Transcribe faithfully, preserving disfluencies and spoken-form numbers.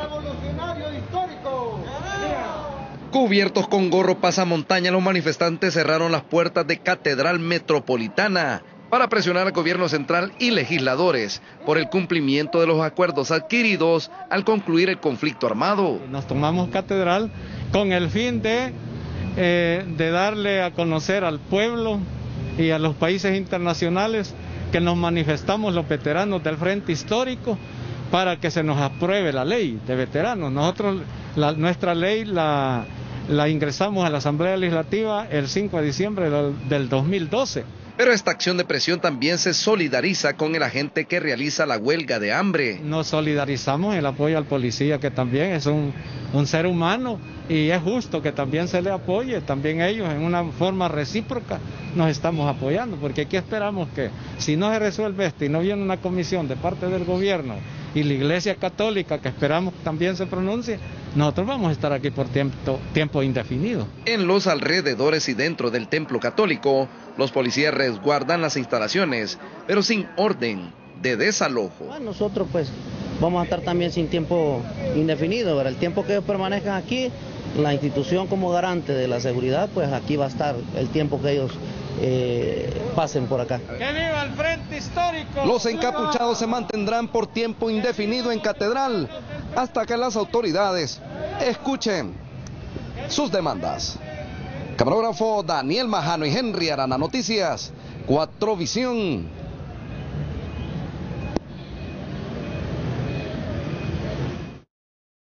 revolucionario histórico. Cubiertos con gorro pasamontaña, los manifestantes cerraron las puertas de Catedral Metropolitana para presionar al gobierno central y legisladores por el cumplimiento de los acuerdos adquiridos al concluir el conflicto armado. Nos tomamos Catedral con el fin de, eh, de darle a conocer al pueblo y a los países internacionales que nos manifestamos los veteranos del Frente Histórico para que se nos apruebe la ley de veteranos. Nosotros, la, nuestra ley la, la ingresamos a la Asamblea Legislativa el cinco de diciembre del, del dos mil doce. Pero esta acción de presión también se solidariza con el agente que realiza la huelga de hambre. Nos solidarizamos en el apoyo al policía, que también es un, un ser humano y es justo que también se le apoye, también ellos en una forma recíproca nos estamos apoyando, porque aquí esperamos que si no se resuelve esto y no viene una comisión de parte del gobierno y la Iglesia Católica, que esperamos también se pronuncie, nosotros vamos a estar aquí por tiempo, tiempo indefinido. En los alrededores y dentro del templo católico, los policías resguardan las instalaciones, pero sin orden de desalojo. Bueno, nosotros pues vamos a estar también sin tiempo indefinido, ¿verdad? El tiempo que ellos permanezcan aquí, la institución como garante de la seguridad, pues aquí va a estar el tiempo que ellos eh, pasen por acá. ¡Que viva el Frente Histórico! Los encapuchados se mantendrán por tiempo indefinido en Catedral hasta que las autoridades escuchen sus demandas. Camarógrafo Daniel Majano y Henry Arana, Noticias cuatro Visión.